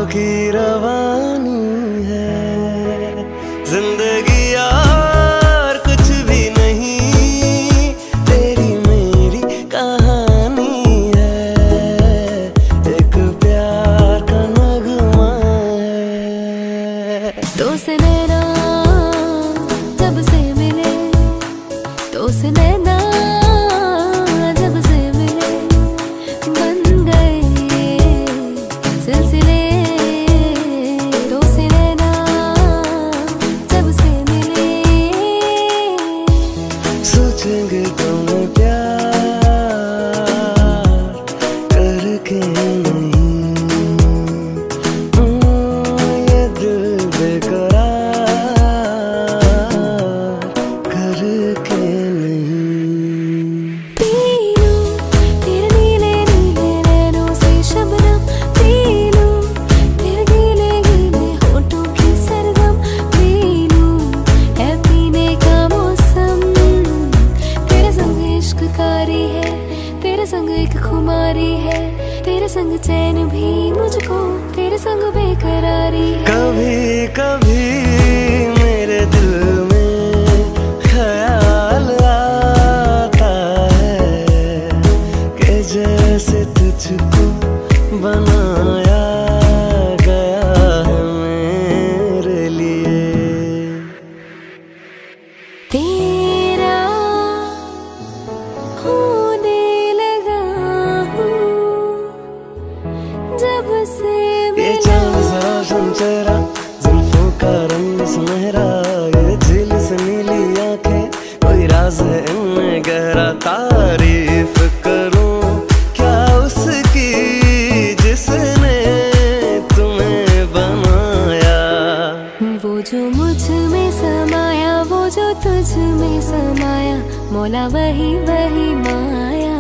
की रवानी है जिंदगी यार कुछ भी नहीं, तेरी मेरी कहानी है, एक प्यार का नगमा है। दो से नैना जब से मिले, दो से नैना जब से मिले, बन गए सिलसिले। दो से नैना जब से मिले, सोचेंगे तुम्हें प्यार करके नहीं, ये दिल बेकरार करके नहीं। पी लूं तेरे नीले नीले नैनों से शबनम, पी लूं तेरे गीले गीले होठों की सरगम, पी लूं है पीने का मौसम। तेरे संग इश्क कारी है, तेरे संग एक खुमारी है, तेरे संग चैन भी मुझको, तेरे संग बेकरारी है। कभी कभी मेरे दिल में ख्याल आता है कि जैसे तुझको बनाया गया है मेरे लिए। तेरा होने लगा हूँ जब से ये मिला। चाँद सा रोशन चेहरा, जुल्फों का रंग सुनहरा, ये झील से नीली आंखें, कोई राज है इनमें गहरा। तारीफ करूं क्या उसकी जिसने तुम्हें बनाया। वो जो मुझ में समाया, वो जो तुझ में समाया, मौला वही वही माया।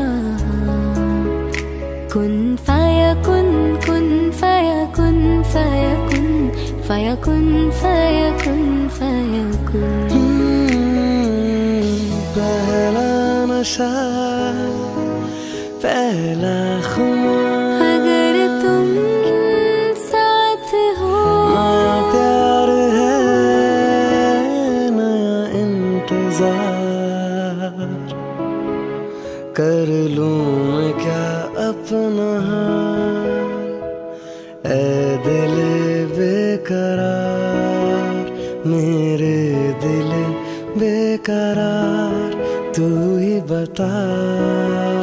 कुन फाया कुन, कुन फाया कुन, फाया कुन, फाया कुन, फाया कुन, फाया कुन। पहला नशा, पहला खुमार, अगर तुम साथ हो, नया प्यार है, नया इंतजार। कर लूं मैं क्या अपना हाल, ऐ दिल बेकरार, मेरे दिल बेकरार, तू ही बता।